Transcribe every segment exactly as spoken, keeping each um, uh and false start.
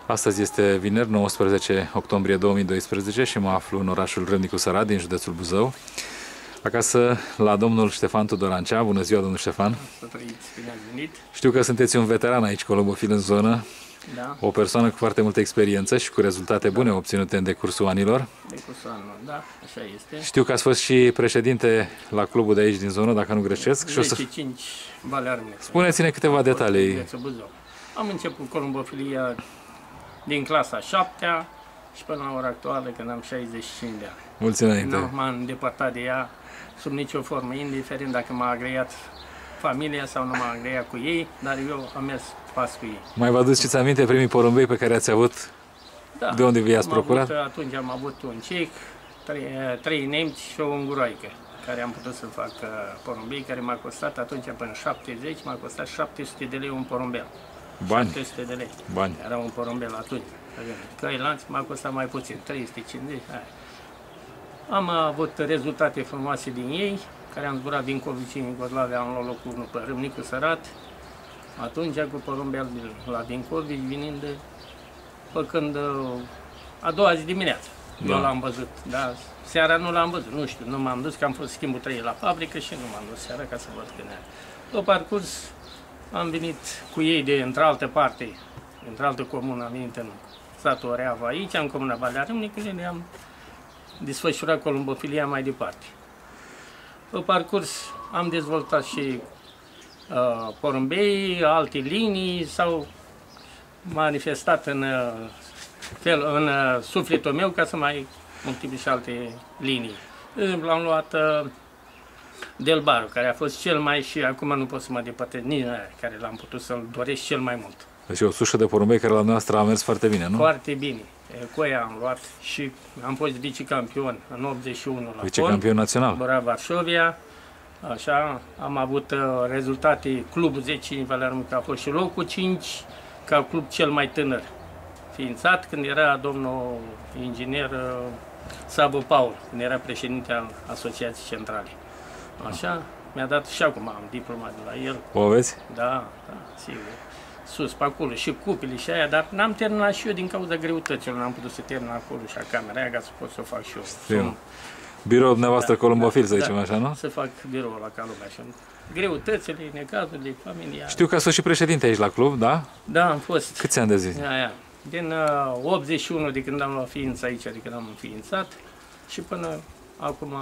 Astăzi este vineri, nouăsprezece octombrie două mii doisprezece și mă aflu în orașul Râmnicu Sărat, din județul Buzău, acasă la domnul Ștefan Tudorancea. Bună ziua, domnul Ștefan! Să trăiți, bine ați venit! Știu că sunteți un veteran aici, colombofil în zonă, da. O persoană cu foarte multă experiență și cu rezultate bune da. obținute în decursul anilor. Decursul anilor, da, așa este. Știu că ați fost și președinte la clubul de aici din zonă, dacă nu greșesc. zece cinci Balearne. Spuneți-ne câteva detalii. Am început colombofilia din clasa șaptea și până la ora actuală, când am șaizeci și cinci de ani. Mulți înainte. Nu m-am îndepărtat de ea sub nicio formă, indiferent dacă m-a agreat familia sau nu m-a agreat cu ei, dar eu am mers pas cu ei. Mai vă aduceți aminte primii porumbei pe care ați avut? Da. De unde vi-ați procurat? Avut, atunci am avut un cec, trei, trei nemți și o unguroaică, care am putut să fac porumbei, care m-a costat atunci până șaptezeci, m-a costat șapte sute de lei un porumbel. Bani. șapte sute de lei. Bani. Era un porumbel atunci. Căi lanț m-a costat mai puțin, trei sute cincizeci. Hai. Am avut rezultate frumoase din ei, care am zburat din Covicini, Godlavia, am luat locul unu pe Râmnicu Sărat. Atunci cu porumbel la Vincovici, venind, făcând a doua zi dimineață. Da. Eu l-am văzut, dar seara nu l-am văzut, nu știu, nu m-am dus, că am fost schimbul trei la fabrică și nu m-am dus seara ca să văd când era. Pe parcurs am venit cu ei de într-altă parte, într-altă comună, am venit în satul Oreava aici, în comuna Valea Râmnicului, ne-am desfășurat colombofilia mai departe. Pe parcurs am dezvoltat și uh, porumbei, alte linii, s-au manifestat în, uh, fel, în uh, sufletul meu ca să mai multipli și alte linii. De exemplu, am luat uh, Delbaru, care a fost cel mai, și acum nu pot să mă depărtez nici aia, care l-am putut să-l doresc cel mai mult. Deci o sușă de porumbei care la noastră a mers foarte bine, nu? Foarte bine. Cu ea am luat și am fost vicecampion în optzeci și unu la vicecampion național. Bora Varșovia. Așa, am avut uh, rezultate, clubul zece cinci Valea Râmnicu a fost și locul cinci, ca club cel mai tânăr ființat, când era domnul inginer uh, Sabo Paul, când era președinte al Asociației Centrale. Așa, mi-a dat și acum am diploma de la el. O aveți? Da, da, sigur. Sus, pe acolo, și cupile și aia, dar n-am terminat și eu din cauza greutăților, n-am putut să termin acolo și a camera aia ca să pot să o fac și eu. Sunt... Biroul dumneavoastră da, colombofil, da, să zicem da, așa, nu? Să fac biroul la calumea și greutățile, necazurile, familia. Știu că ați fost și președinte aici la club, da? Da, am fost. Câți ani de zi? Aia. Din uh, optzeci și unu, de când am luat ființa aici, de când am înființat, și până acum,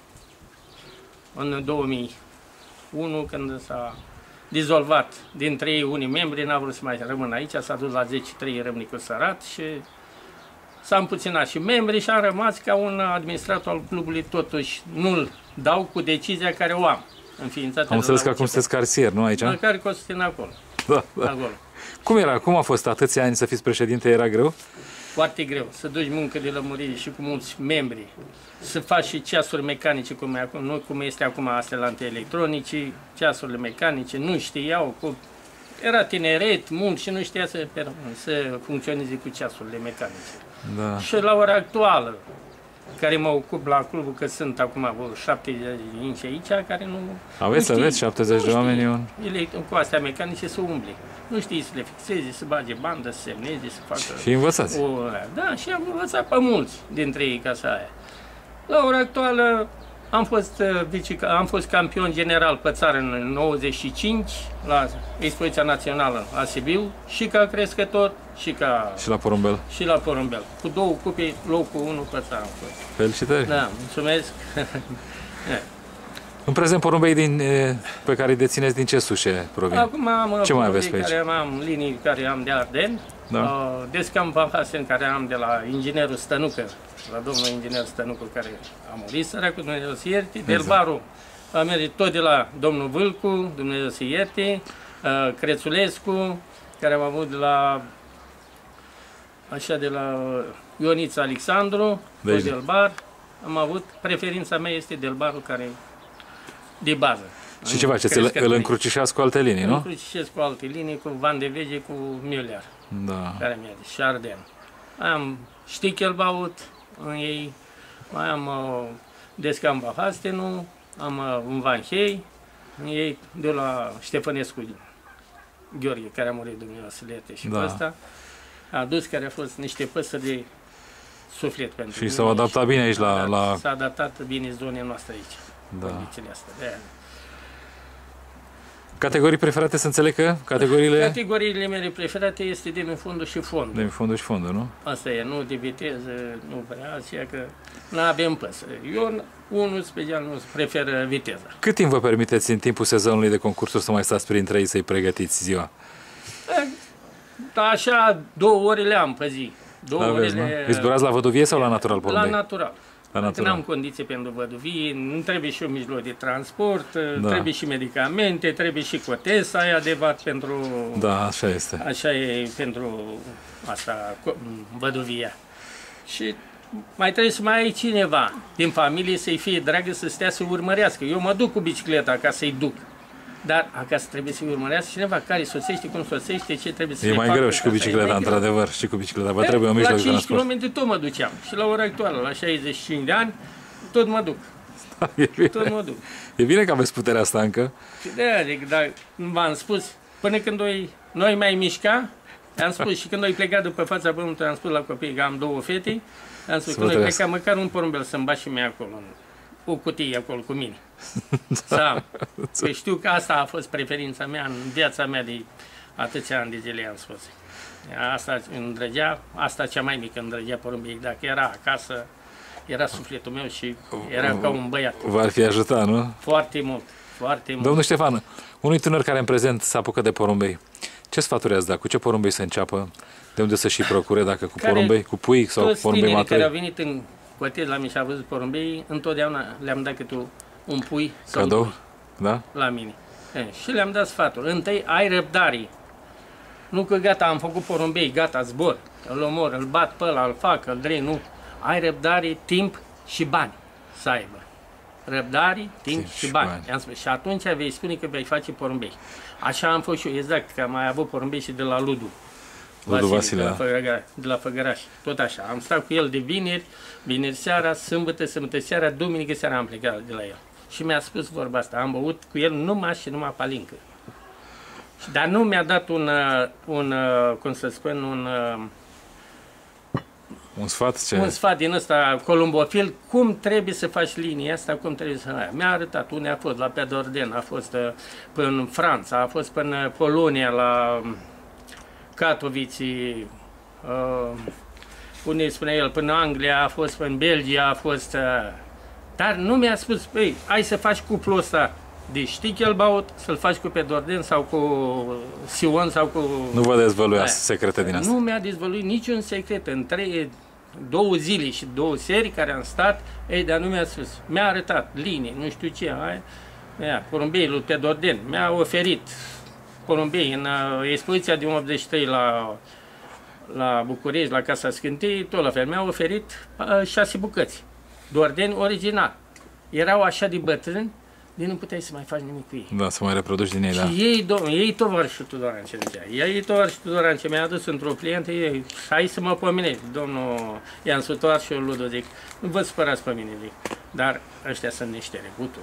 în două mii unu, când s-a dizolvat dintre ei unii membri, n-a vrut să mai rămână aici, s-a dus la zece trei Râmnicu Sărat și s-a împuținat și membrii și am rămas ca un administrator al clubului, totuși nu-l dau cu decizia care o am. Înființată. Am înțeles că acum sunteți carsier, nu aici? Măcar că o să țin acolo. Da, da. acolo. Cum era? Cum a fost atâția ani să fiți președinte? Era greu? Foarte greu. Să duci muncă de lămurire și cu mulți membri. Să faci și ceasuri mecanice, cum, e acum, nu cum este acum astelante electronice, ceasurile mecanice, nu știau. Cu... Era tineret, mult și nu știa să, să funcționeze cu ceasurile mecanice. Da. Și la ora actuală, care mă ocup la clubul, că sunt acum șaptezeci de inci aici, care nu... Aveți, nu aveți șaptezeci de oameni? Un... Ele cu astea mecanice să umble. Nu știi să le fixeze, să bage bandă, să semneze, să facă... Și învățați. O, da, și am învățat pe mulți dintre ei ca să aia. La ora actuală am fost, vice, am fost campion general pe țară în nouăzeci și cinci, la Expoziția Națională la Sibiu, și ca crescător, și ca... Și la porumbel. Și la porumbel. Cu două cupe, locul unu pe țară am fost. Felicitări! Da, mulțumesc! În prezent, porumbei din, pe care îi dețineți, din ce sușe provin? Acum am ce mai aveți pe aici? Care am linii care am de Arden, da. uh, Descam Van Hasen, care am de la inginerul Stănucă, la domnul inginer Stănucă, care a murit, săracul, Dumnezeu să ierte. Exact. Delbaru a mers tot de la domnul Vâlcu, Dumnezeu să ierte. Uh, Crețulescu, care am avut de la, așa, de la Ionița Alexandru, deci. Delbar. Am avut, preferința mea este Delbarul, care de bază. Și ce faceți? Îl, îl încrucișați cu alte linii, nu? Îl încrucișez cu alte linii, cu Van de Vege, cu Müller, da. care mi-a zis, și Arden. Mai am Stichelbaut în ei, mai am uh, Descam Bahastenu, am uh, un Van Hei, în ei de la Ștefănescu Gheorghe, care a murit Dumnezeu să le ierte și da. pe ăsta. a adus, care a fost niște păsări de suflet pentru Și mine. s-au adaptat bine aici la... Da, la... S-a adaptat bine zonei noastre aici, Da. condițiile astea. De-aia. Categorii preferate, să înțeleg că categoriile... Categoriile mele preferate este demi-fundul și fondul. De fondul și fondul, nu? Asta e, nu de viteză, nu prea, aceea că nu avem păsări. Eu, unul special, nu prefer viteza. Cât timp vă permiteți în timpul sezonului de concursuri să mai stați printre ei să-i pregătiți ziua? Da, așa, două ore le am pe zi. Două Aveți, nu? orele... Îi zburați la văduvie sau la natural La porumbei? natural. La Dacă natural. n-am condiții pentru văduvie, nu trebuie și un mijloc de transport, Da. trebuie și medicamente, trebuie și cotesa aia adevărat pentru... Da, așa este. Așa e pentru asta, co- văduvia. Și mai trebuie să mai ai cineva din familie să-i fie dragă să stea să urmărească. Eu mă duc cu bicicleta ca să-i duc. Dar acasă trebuie să-i urmărească cineva care sosește, cum sosește, ce trebuie să E le mai facă greu și cu ca să- e bicicleta, mai greu. într-adevăr, și cu bicicleta. Vă E, trebuie un mijloc la de cinci transport. kilometri tot mă duceam. Și la ora actuală, la șaizeci și cinci de ani, tot mă duc. E bine. Tot mă duc. E bine că aveți puterea asta încă. Și de aia, adică, dar v-am spus, până când noi, noi mai mișca, am spus și când noi plecat după fața pământului, am spus la copii că am două fete, am spus Să că vă noi trăiască. plecat măcar un porumbel să-mi bat și mie acolo, în o cutie acolo cu mine. Să am. Că știu că asta a fost preferința mea în viața mea de atâția ani de zile, am spus. Asta îndrăgea, asta cea mai mică îndrăgea porumbei. Dacă era acasă, era sufletul meu și era ca un băiat. V-ar fi ajutat, nu? Foarte mult, foarte mult. Domnul Ștefan, unui tânăr care în prezent se apucă de porumbei, ce sfaturi ați da? Cu ce porumbei să înceapă? De unde să și procure? Dacă cu Care- porumbei, cu pui sau cu Toți porumbei tinerii care au maturi? venit în cotez la mine și au văzut porumbei, întotdeauna le-am dat câte un pui sau Cadou? doi Da? la mine. E, și le-am dat sfatul. Întâi, ai răbdare. Nu că gata, am făcut porumbei, gata, zbor. Îl omor, îl bat pe ăla, îl fac, îl drei, nu. Ai răbdare, timp și bani să aibă. Răbdare, timp Timp și și bani. bani. I-am spus. Și atunci vei spune că vei face porumbei. Așa am fost și eu, exact, că am mai avut porumbei și de la Ludu. Ludu Vasile, de la, da. Făgăraș, de la Făgăraș. Tot așa. Am stat cu el de vineri, vineri seara, sâmbătă, sâmbătă seara, duminică seara am plecat de la el. Și mi-a spus vorba asta. Am băut cu el numai și numai palincă. Și- Dar nu mi-a dat un, uh, un uh, cum să spun, un, uh, Un sfat? Ce? un sfat din ăsta columbofil, cum trebuie să faci linia asta, cum trebuie să ai. Mi-a arătat unde a fost, la Pedorden, a fost uh, până în Franța, a fost până Polonia, la um, Katowice, uh, unde spune el, până Anglia, a fost până Belgia, a fost... Uh, dar nu mi-a spus, păi, hai să faci cuplul ăsta de Stichelbaut, să-l faci cu Pedorden sau cu Sion sau cu... Nu vă dezvăluia Aia. secrete din asta. Nu mi-a dezvăluit niciun secret. În trei, două zile și două serii care am stat, ei, dar nu mi-a spus. Mi-a arătat linii, nu știu ce, aia, aia, porumbei lui Pedorden. Mi-a oferit porumbei în uh, expoziția din optzeci și trei la, la București, la Casa Scântei, tot la fel. Mi-a oferit uh, șase bucăți. Dordeni original. Erau așa de bătrâni, de nu puteai să mai faci nimic cu ei. Da, să mai reproduci din ei, da. Și ei, domnul, ei tovarășul Tudoran ce zicea. Ei tovarășul Tudoran ce mi-a adus într-o clientă, ei, hai să mă pomenești, domnul i-am sutoar și eu Ludo, zic, nu vă spărați pe mine, zic, dar ăștia sunt niște rebuturi.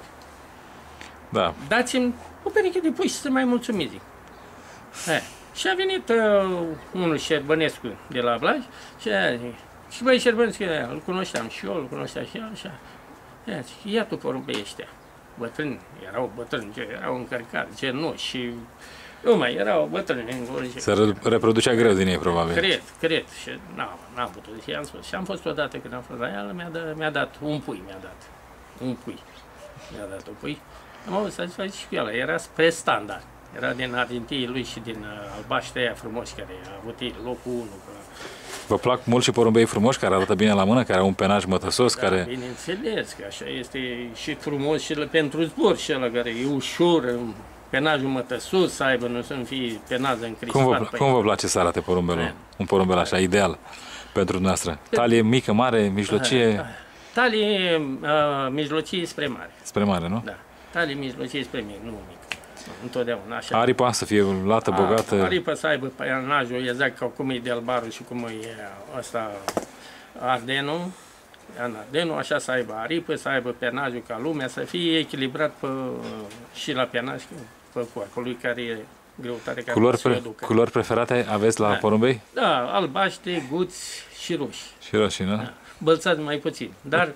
Da. Dați-mi o pereche de pui și să mai mulțumiți, zic. Hai. Și a venit uh, unul Șerbănescu de la Blaj și a zis, și băi Șerbănescu, îl cunoșteam și eu, îl cunoșteam și el, așa. Ia, zic, ia tu porumbei ăștia. Bătrâni, erau bătrâni, ce, erau încărcați, ce nu, și nu mai erau bătrâni în orice. Se re- reproducea greu din ei, probabil. Cred, cred, și n-am, n-am putut, și am spus, și am fost odată când am fost la el, mi-a, dat, mi-a dat un pui, mi-a dat, un pui, mi-a dat un pui. Am auzit să faci și cu el, era spre standard, era din argintii lui și din uh, albaștri aia frumoși, care a avut ei locul unu. Vă plac mult și porumbei frumoși, care arată bine la mână, care au un penaj mătăsos, Da, care... bineînțeles că așa este și frumos și la- pentru zbor și ăla care e ușor, penajul mătăsus să aibă, nu să fie penază încrispat. Cum vă, pe cum vă place să arate porumbelul? Da. Un porumbel așa, ideal pentru dumneavoastră. Talie mică, mare, mijlocie, Talie uh, mijlocie spre mare, spre mare, nu? da. Talie mijlocie spre mic, nu mic. Nu, întotdeauna așa. Aripa să fie lată, A, bogată. Aripa să aibă penajul exact ca cum e de albarul și cum e ăsta Ardenul. În Ardenul, așa să aibă aripă, să aibă penajul ca lumea, să fie echilibrat pe, și la penaj pe corpul lui care e greutate care Culori, să o pre, aducă. culori preferate aveți la Da. porumbei? Da, albaștri, guți și roșii. Și roșii, nu? Da. Bălțați mai puțin, dar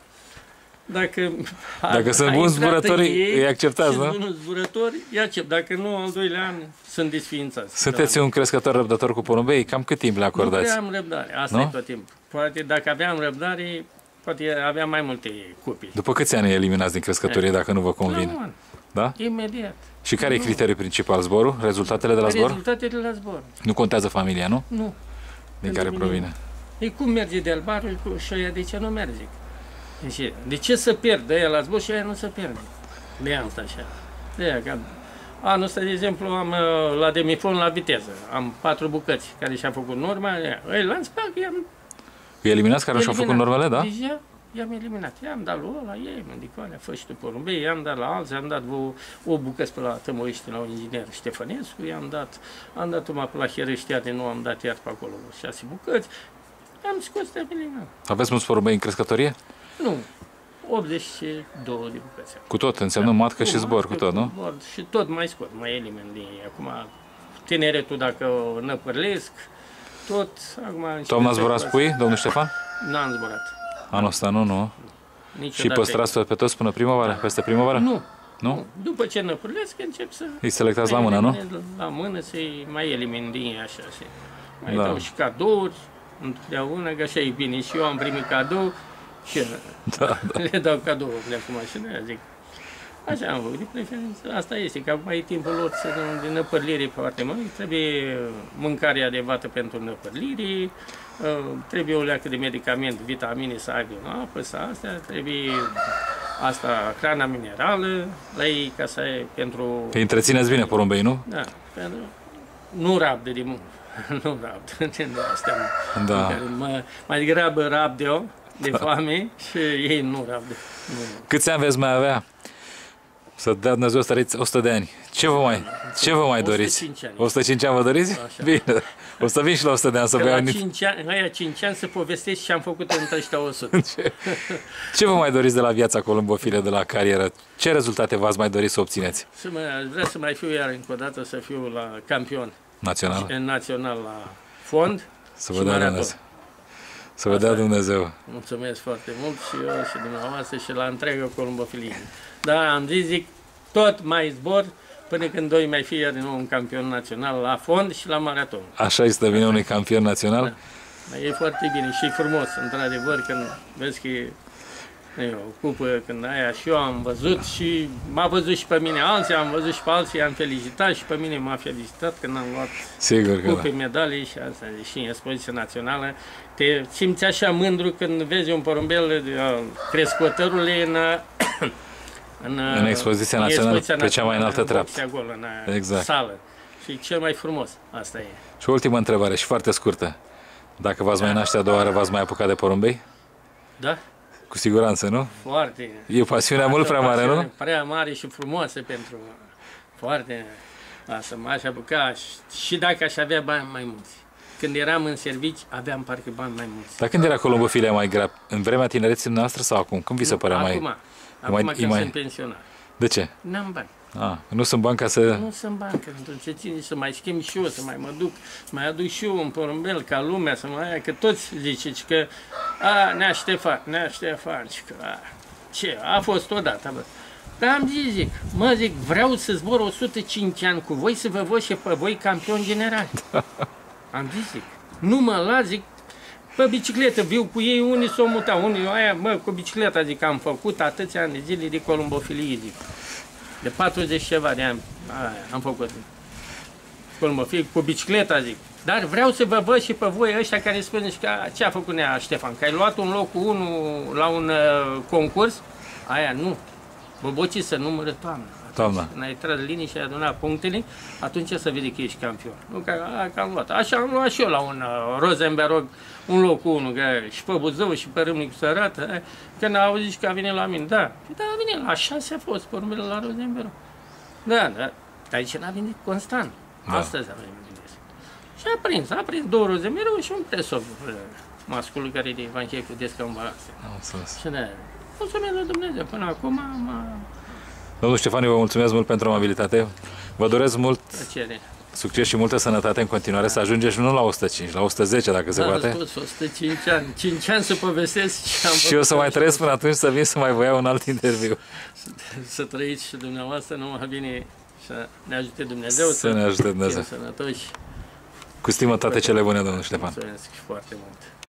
dacă, Dacă sunt buni zburători, îi acceptați, nu? Sunt buni zburători, îi accept. Dacă nu, al doilea an sunt desființați. Sunteți da. un crescător răbdător cu porumbei? Cam cât timp le Nu acordați? prea am răbdare, asta Nu? e tot timpul. Poate dacă aveam răbdare, poate aveam mai multe copii. După câți ani eliminați din crescătorie dacă nu vă La un convine? an, Da? imediat. Și care e Nu. criteriul principal? Zborul? Rezultatele de la zbor? Rezultatele la zbor. Nu contează familia, nu? Nu. Din Pentru care mine provine. E cum merge de albarul cu și aia de ce nu merge? Deci, de ce să pierde aia la zbor și aia nu se pierde? De aia asta așa. De aia, că anul ăsta, de exemplu, am uh, la demifon la viteză. Am patru bucăți care și-a făcut norma. Îi lanț pe i-am Îi eliminați care și-au făcut eliminat. normele, da? Deja i-am eliminat. I-am dat lui ăla, ei, mândicoalea, fă și tu porumbei, i-am dat la alții, am dat o, o bucăți pe la Tămăiște, la un inginer Ștefănescu, i-am dat, am dat uma pe la Herăștiade, nu am dat iar pe acolo șase bucăți. Am scos de eliminat. Aveți mulți porumbei în crescătorie? Nu, optzeci și două de bucăți. Cu tot, înseamnă matcă și zbor, cu tot, nu? Zbor, și tot mai scot, mai elimin din ei. Acum, tineretul, dacă o năpărlesc, tot, acum... Toamna zburați pui, domnul Ștefan? N-am zburat. Anul ăsta nu, nu. Niciodată. Și păstrați pe toți până primăvară, peste primăvară? Nu. Nu? După ce năpârlesc, încep să... Îi selectați la mână, nu? La mână să-i mai elimin din ei așa. Să mai Da. dau și cadouri, întotdeauna, că așa e bine. Și eu am primit cadou și Da, da. le dau cadou de acum și de-aia zic. Așa am făcut de preferință. Asta este, că acum e timpul lor să de năpărlire foarte mult. Trebuie mâncare adecvată pentru năpărlire, trebuie o leacă de medicament, vitamine să aibă în apă, să astea, trebuie asta, hrana minerală la ei, ca să ai pentru... Îi întrețineți bine porumbei, nu? Da, pentru... Nu rabdă de mult. Nu rabdă. De astea, Da. care mă, mai degrabă rabdă de foame și ei nu rabdă. Nu. Câți ani veți mai avea? Să dea Dumnezeu să trăiți o sută de ani. Ce vă mai, ce vă mai doriți? o sută cinci ani. o sută cinci ani vă doriți? Așa. Bine. O să vin și la o sută de ani să Că vă iau la niște... cinci ani, aia cinci ani să povestești ce am făcut între ăștia o sută. Ce vă mai doriți de la viața columbofilă, de la carieră? Ce rezultate v-ați mai dori să obțineți? Să mă, aș vrea să mai fiu iar încă o dată, să fiu la campion Național? național la fond. Să vă și dea maraton. Dumnezeu. Să vă Asta dea e. Dumnezeu. Mulțumesc foarte mult și eu și dumneavoastră și la întreaga columbofilie. Da, am zis, zic, tot mai zbor până când doi mai fi iar din nou un campion național la fond și la maraton. Așa este bine unui campion național? Da. E foarte bine și e frumos, într-adevăr, când vezi că e e o cupă, când aia și eu am văzut și m-a văzut și pe mine alții, am văzut și pe alții, am felicitat și pe mine m-a felicitat când am luat Sigur că cupe, da. medalii și asta, și în expoziție națională. Te simți așa mândru când vezi un porumbel uh, crescătorului în, în, În expoziția națională, pe cea mai înaltă treaptă. Acolo, în Exact. sală. Și cel mai frumos, asta e. Și o ultimă întrebare și foarte scurtă. Dacă v-ați mai naște a doua oară, v-ați mai apucat de porumbei? Da? Cu siguranță, nu? Foarte. E pasiunea mult prea mare, nu? Prea mare și frumoasă pentru foarte asta, m-aș apuca și, și dacă aș avea bani mai mulți. Când eram în servici, aveam parcă bani mai mulți. Dar când era columbofilia mai grea? În vremea tinereții noastre sau acum? Când vi se părea mai... Acum, acum mai- când e mai- sunt pensionar. De ce? N-am bani. Ah, nu sunt bani ca să... Nu sunt bani, că ce ține să mai schimb și eu, să mai mă duc, să mai aduc și eu un porumbel ca lumea, să mai aia, că toți ziceți că a, Nea Ștefan, Nea Ștefan, și că a, ce, a fost odată, bă. Dar am zis, zic, mă zic, vreau să zbor o sută cinci ani cu voi, să vă văd și pe voi campion general. Am zis, zic, nu mă las, zic, pe bicicletă, viu cu ei, unii s-au mutat, unii, aia, mă, cu bicicleta, zic, am făcut atâția ani de zile de columbofilie, zic. De patruzeci ceva de ani aia, am făcut columbofilie cu bicicleta, zic. Dar vreau să vă văd și pe voi ăștia care spuneți că ce a făcut Nea Ștefan, că ai luat un loc cu unul la un uh, concurs, aia nu. Bobocii să numără toamna. Toamna. Când ai tras linii și ai adunat punctele, atunci să vede că ești campion. Nu că, a, că am luat. Așa am luat și eu la un uh, Rosenberg, un loc cu unul, că și pe Buzău și pe Râmnicu Sărat, eh, când a auzit că a venit la mine. Da, da, a venit, la șase a fost porumbele la Rosenberg. Da, da, dar aici n-a venit constant. Da. Astăzi a venit. Și a prins, a prins două Rosenberg și un presov uh, masculul care e de Evanghelie cu descă în balanță. Am înțeles. Și de mulțumesc lui Dumnezeu, până acum am Domnul Ștefan, eu vă mulțumesc mult pentru amabilitate. Vă doresc mult plăcere. Succes și multă sănătate în continuare, să ajungeți nu la o sută cinci, la o sută zece dacă se Da, poate. am spus, o sută cinci ani. cinci ani să povestesc și am Și eu să mai trăiesc până atunci să vin să mai vă iau un alt interviu. Să trăiți și dumneavoastră, numai bine să ne ajute Dumnezeu. Să ne ajute Dumnezeu. Fim sănătoși. Cu stimă toate cele bune, domnul Ștefan. Mulțumesc foarte mult.